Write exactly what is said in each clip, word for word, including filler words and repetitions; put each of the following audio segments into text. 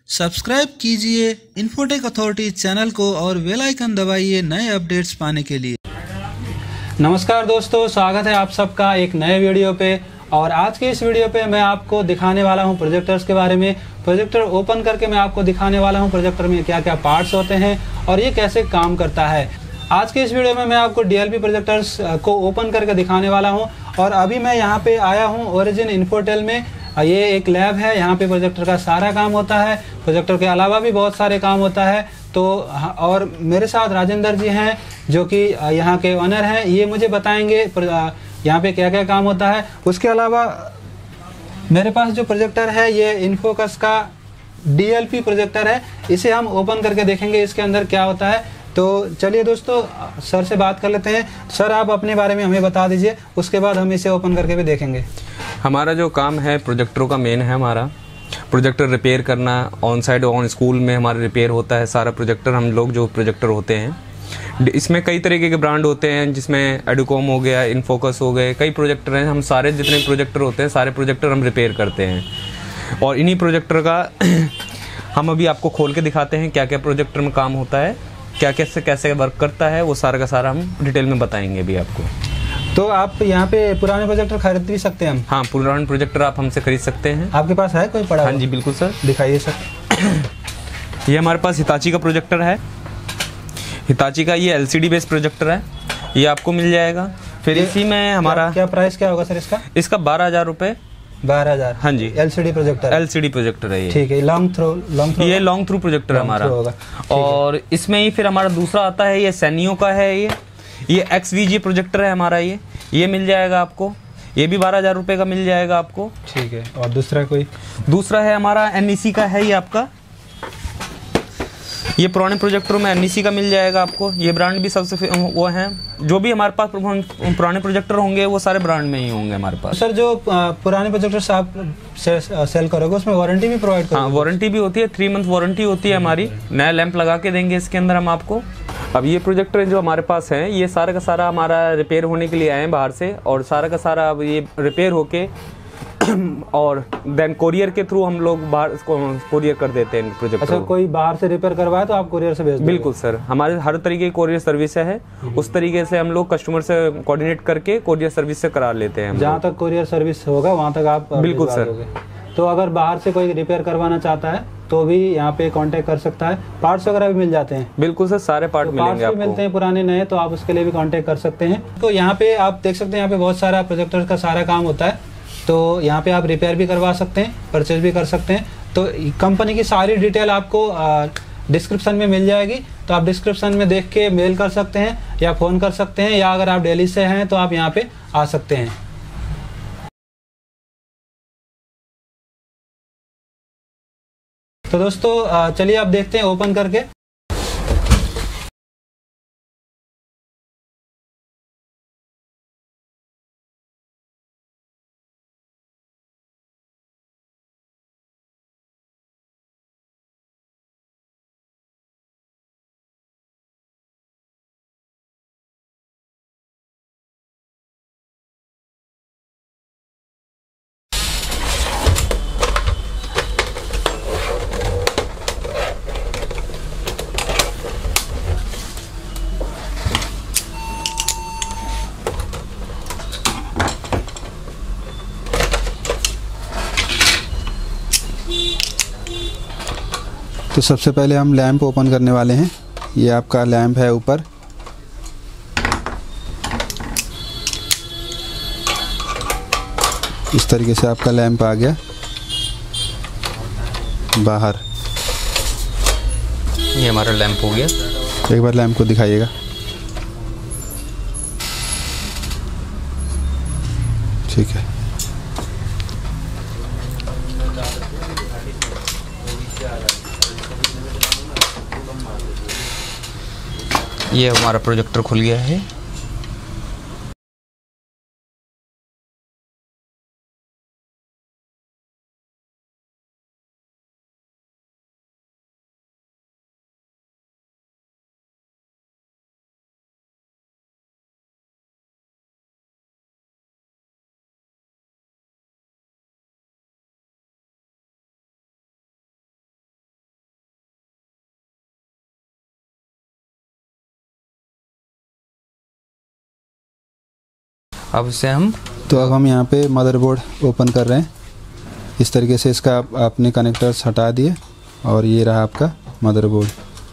Subscribe कीजिए infotech authority channel को और बेल आइकन दबाइए नए अपडेट्स पाने के लिए। नमस्कार दोस्तों, स्वागत है आप सबका एक नए वीडियो पे। और आज के इस वीडियो पे मैं आपको दिखाने वाला हूं प्रोजेक्टर्स के बारे में। प्रोजेक्टर ओपन करके मैं आपको दिखाने वाला हूं प्रोजेक्टर में क्या क्या पार्ट्स होते हैं और ये कैसे काम करता है। आज के इस वीडियो में मैं आपको डी एल पी प्रोजेक्टर्स को ओपन करके दिखाने वाला हूं। और अभी मैं यहाँ पे आया हूँ ओरिजिन इन्फोटेल में। ये एक लैब है, यहाँ पे प्रोजेक्टर का सारा काम होता है। प्रोजेक्टर के अलावा भी बहुत सारे काम होता है। तो और मेरे साथ राजेंद्र जी हैं जो कि यहाँ के ओनर हैं। ये मुझे बताएंगे यहाँ पे क्या क्या काम होता है। उसके अलावा मेरे पास जो प्रोजेक्टर है ये इन्फोकस का डी एल पी प्रोजेक्टर है। इसे हम ओपन करके देखेंगे इसके अंदर क्या होता है। तो चलिए दोस्तों, सर से बात कर लेते हैं। सर, आप अपने बारे में हमें बता दीजिए, उसके बाद हम इसे ओपन करके भी देखेंगे। हमारा जो काम है प्रोजेक्टरों का मेन है हमारा प्रोजेक्टर रिपेयर करना। ऑन साइड ऑन स्कूल में हमारा रिपेयर होता है सारा प्रोजेक्टर। हम लोग जो प्रोजेक्टर होते हैं इसमें कई तरीके के ब्रांड होते हैं, जिसमें एडुकॉम हो गया, इन्फोकस हो गए, कई प्रोजेक्टर हैं। हम सारे जितने प्रोजेक्टर होते हैं सारे प्रोजेक्टर हम रिपेयर करते हैं। और इन्हीं प्रोजेक्टर का हम अभी आपको खोल के दिखाते हैं क्या क्या प्रोजेक्टर में काम होता है, क्या कैसे कैसे वर्क करता है, वो सारा का सारा हम डिटेल में बताएंगे अभी आपको। तो आप यहाँ पे पुराने प्रोजेक्टर खरीद भी सकते हैं हम? हाँ, पुराने प्रोजेक्टर आप हमसे खरीद सकते हैं। आपके पास है कोई पड़ा? हाँ जी बिल्कुल सर, दिखाइए सर। ये हमारे पास हिताची का प्रोजेक्टर है। हिताची का ये L C D based projector है, ये आपको मिल जाएगा। फिर इसी में हमारा क्या, क्या प्राइस क्या होगा सर इसका? इसका बारह हजार रुपये। बारह हजार? हाँ जी। L C D projector? L C D projector है ये। ठीक है। लॉन्ग थ्रो लॉन्ग थ्रो ये लॉन्ग थ्रू प्रोजेक्टर है हमारा। और इसमें ही फिर हमारा दूसरा आता है, ये सैनियो का है। ये ये एक्स वी जी प्रोजेक्टर है हमारा। ये ये मिल जाएगा आपको, ये भी बारह हजार रुपये का मिल जाएगा आपको। ठीक है। और दूसरा कोई? दूसरा है हमारा एन ई सी का है ये आपका। ये पुराने प्रोजेक्टरों में एन ई सी का मिल जाएगा आपको। ये ब्रांड भी सबसे वो हैं, जो भी हमारे पास पुराने प्रोजेक्टर होंगे वो सारे ब्रांड में ही होंगे हमारे पास। सर, जो पुराने प्रोजेक्टर आप से, सेल करोगे उसमें वारंटी भी प्रोवाइड करोगे? हाँ, वारंटी भी होती है, थ्री मंथ वारंटी होती है हमारी। नया लैंप लगा के देंगे इसके अंदर हम आपको। अब ये प्रोजेक्टर जो हमारे पास हैं ये सारा का सारा हमारा रिपेयर होने के लिए आए हैं बाहर से, और सारा का सारा अब ये रिपेयर होके और देन कोरियर के थ्रू हम लोग बाहर कोरियर कर देते हैं प्रोजेक्टर। अच्छा, कोई बाहर से रिपेयर करवाए तो आप कोरियर से भेज देंगे? बिल्कुल सर, हमारे हर तरीके की कोरियर सर्विस है। उस तरीके से हम लोग कस्टमर से कोऑर्डिनेट करके कोरियर सर्विस से करा लेते हैं। जहाँ तक कोरियर सर्विस होगा वहाँ तक आप? बिल्कुल सर। तो अगर बाहर से कोई रिपेयर करवाना चाहता है तो भी यहाँ पे कांटेक्ट कर सकता है। पार्ट्स वगैरह भी मिल जाते हैं? बिल्कुल सर, सारे पार्ट तो मिलेंगे आपको। मिलते हैं पुराने नए, तो आप उसके लिए भी कांटेक्ट कर सकते हैं। तो यहाँ पे आप देख सकते हैं, यहाँ पे बहुत सारा प्रोजेक्टर का सारा काम होता है। तो यहाँ पे आप रिपेयर भी करवा सकते हैं, परचेज भी कर सकते हैं। तो कंपनी की सारी डिटेल आपको डिस्क्रिप्शन में मिल जाएगी। तो आप डिस्क्रिप्शन में देख के मेल कर सकते हैं या फ़ोन कर सकते हैं, या अगर आप दिल्ली से हैं तो आप यहाँ पे आ सकते हैं। तो दोस्तों चलिए आप देखते हैं ओपन करके। तो सबसे पहले हम लैंप ओपन करने वाले हैं। ये आपका लैंप है ऊपर। इस तरीके से आपका लैंप आ गया बाहर। ये हमारा लैंप हो गया। एक बार लैंप को दिखाइएगा। ठीक है। ये हमारा प्रोजेक्टर खुल गया है। अब इसे हम तो अब हम यहाँ पे मदरबोर्ड ओपन कर रहे हैं। इस तरीके से इसका आप, आपने कनेक्टर्स हटा दिए और ये रहा आपका मदरबोर्ड।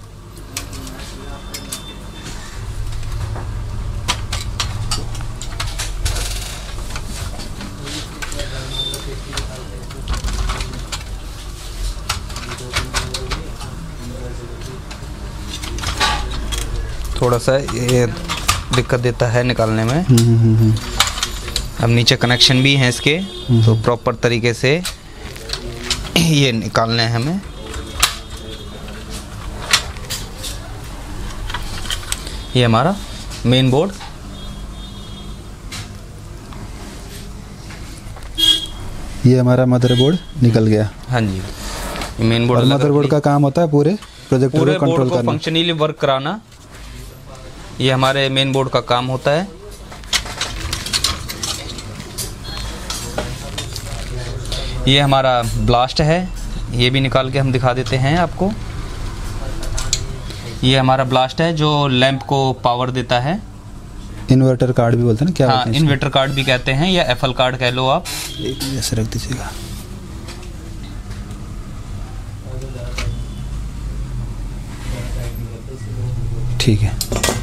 थोड़ा सा ये दिक्कत देता है निकालने में। हम्म, हम्म, हम्म। अब नीचे कनेक्शन भी हैं इसके, तो प्रॉपर तरीके से ये निकालने हैं हमें। ये हमारा मेन बोर्ड, ये हमारा मदरबोर्ड निकल गया। हाँ जी, ये मेन बोर्ड। और मदरबोर्ड का काम होता है पूरे प्रोजेक्टर पूरे को बोर्ड कंट्रोल को करना। फंक्शनली वर्क कराना, ये हमारे मेन बोर्ड का काम होता है। ये हमारा ब्लास्ट है, ये भी निकाल के हम दिखा देते हैं आपको। ये हमारा ब्लास्ट है जो लैंप को पावर देता है। इन्वर्टर कार्ड भी बोलते हैं ना, क्या हाँ, बोलते हैं इसको? इन्वर्टर कार्ड भी कहते हैं या एफएल कार्ड कह लो आप। ऐसे रख दीजिएगा। ठीक है।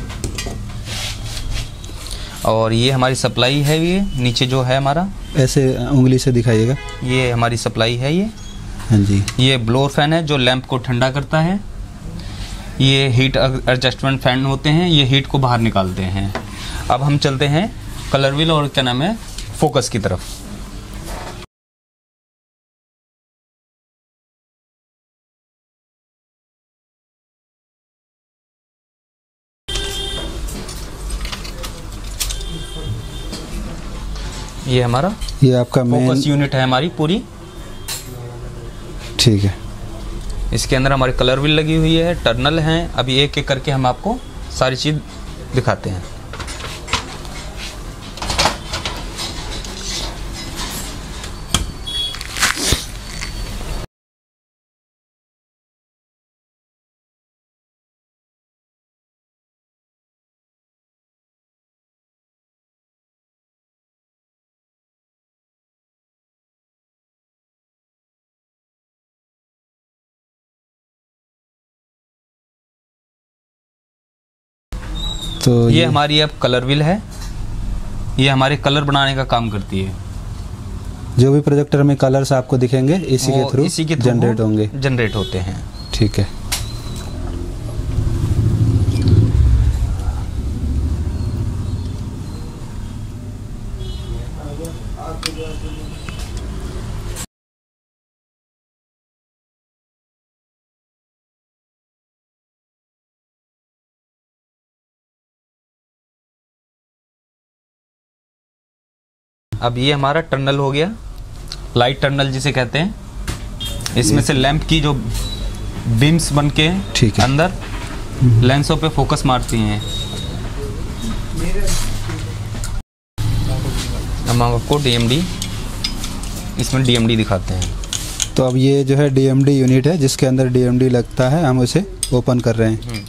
और ये हमारी सप्लाई है, ये नीचे जो है हमारा, ऐसे उंगली से दिखाइएगा। ये हमारी सप्लाई है। ये हाँ जी। ये ब्लोअर फैन है जो लैंप को ठंडा करता है। ये हीट एडजस्टमेंट फैन होते हैं, ये हीट को बाहर निकालते हैं। अब हम चलते हैं कलर व्हील और क्या नाम है फोकस की तरफ। ये हमारा ये आपका मेन। फोकस यूनिट है हमारी पूरी। ठीक है। इसके अंदर हमारी कलर व्हील लगी हुई है, टर्नल हैं। अभी एक एक करके हम आपको सारी चीज़ दिखाते हैं। तो ये, ये हमारी अब कलर व्हील है, ये हमारे कलर बनाने का काम करती है। जो भी प्रोजेक्टर में कलर्स आपको दिखेंगे इसी वो के थ्रू इसी के थ्रू जनरेट होंगे। जनरेट होते हैं। ठीक है। अब ये हमारा टर्नल हो गया, लाइट टर्नल जिसे कहते हैं। इसमें से लैंप की जो बीम्स बन के ठीक है। अंदर लेंसों पे फोकस मारती हैं। हम आपको डीएमडी, इसमें डीएमडी दिखाते हैं। तो अब ये जो है डीएमडी यूनिट है जिसके अंदर डीएमडी लगता है, हम उसे ओपन कर रहे हैं।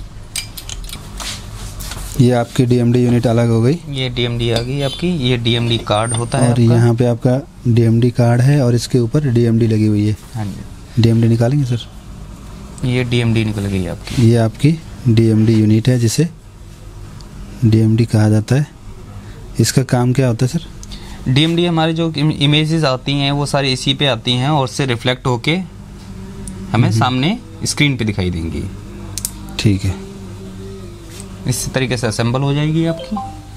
ये आपकी डीएमडी यूनिट अलग हो गई। ये डीएमडी आ गई आपकी, ये डीएमडी कार्ड होता है और आपका। यहाँ पे आपका डीएमडी कार्ड है और इसके ऊपर डीएमडी लगी हुई है। हाँ जी, डीएमडी निकालेंगे सर। ये डीएमडी निकल गई आपकी। ये आपकी डीएमडी यूनिट है जिसे डीएमडी कहा जाता है। इसका काम क्या होता है सर? डीएमडी हमारी जो इमेजेस आती हैं वो सारी इसी पे आती हैं और उससे रिफ्लेक्ट होके हमें सामने स्क्रीन पे दिखाई देंगी। ठीक है। इस तरीके से असेंबल हो जाएगी आपकी।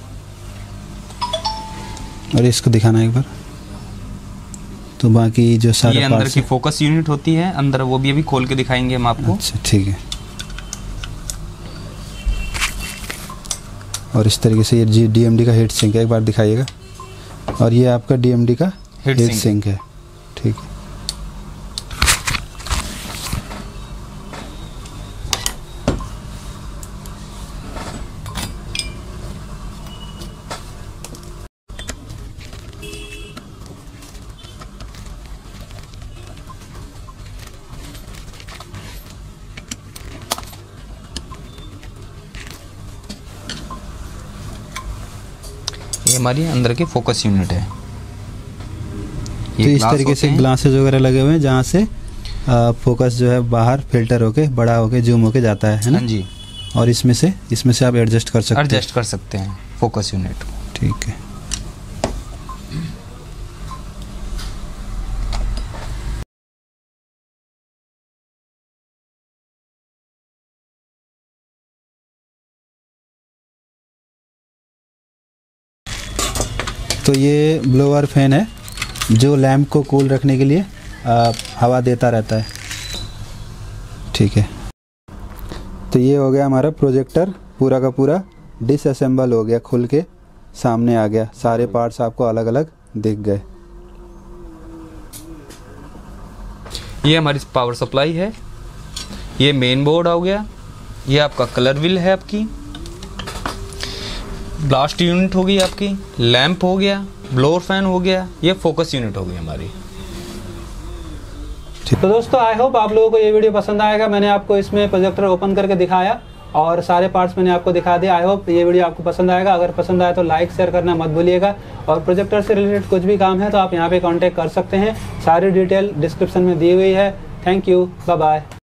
और इसको दिखाना एक बार। तो बाकी जो ये सारे अंदर पार्ट्स की फोकस यूनिट होती है अंदर, वो भी अभी खोल के दिखाएंगे हम आपको। अच्छा ठीक है। और इस तरीके से ये डीएमडी का हीट सिंक है, एक बार दिखाइएगा। और ये आपका डीएमडी का हीट हीट सिंक। सिंक है। ठीक है। ये हमारी अंदर की फोकस यूनिट है। तो इस तरीके से ग्लासेस वगैरह लगे हुए हैं जहाँ से फोकस जो है बाहर फिल्टर होके बड़ा होके जूम होके जाता है, है ना जी। और इसमें से इसमें से आप एडजस्ट कर सकते हैं एडजस्ट कर सकते हैं फोकस यूनिट। ठीक है। तो ये ब्लोअर फैन है जो लैंप को कूल रखने के लिए आ, हवा देता रहता है। ठीक है। तो ये हो गया हमारा प्रोजेक्टर, पूरा का पूरा डिसअसेंबल हो गया, खुल के सामने आ गया, सारे पार्ट्स आपको अलग अलग दिख गए। ये हमारी पावर सप्लाई है, ये मेन बोर्ड हो गया, ये आपका कलर व्हील है, आपकी ब्लास्ट यूनिट हो गई, आपकी लैंप हो गया, ब्लोअर फैन हो गया, ये फोकस यूनिट हो गई हमारी। तो दोस्तों आई होप आप लोगों को ये वीडियो पसंद आएगा। मैंने आपको इसमें प्रोजेक्टर ओपन करके दिखाया और सारे पार्ट्स मैंने आपको दिखा दिया। आई होप ये वीडियो आपको पसंद आएगा। अगर पसंद आए तो लाइक शेयर करना मत भूलिएगा और प्रोजेक्टर से रिलेटेड कुछ भी काम है तो आप यहाँ पे कांटेक्ट कर सकते हैं। सारी डिटेल डिस्क्रिप्शन में दी हुई है। Thank you, bye bye.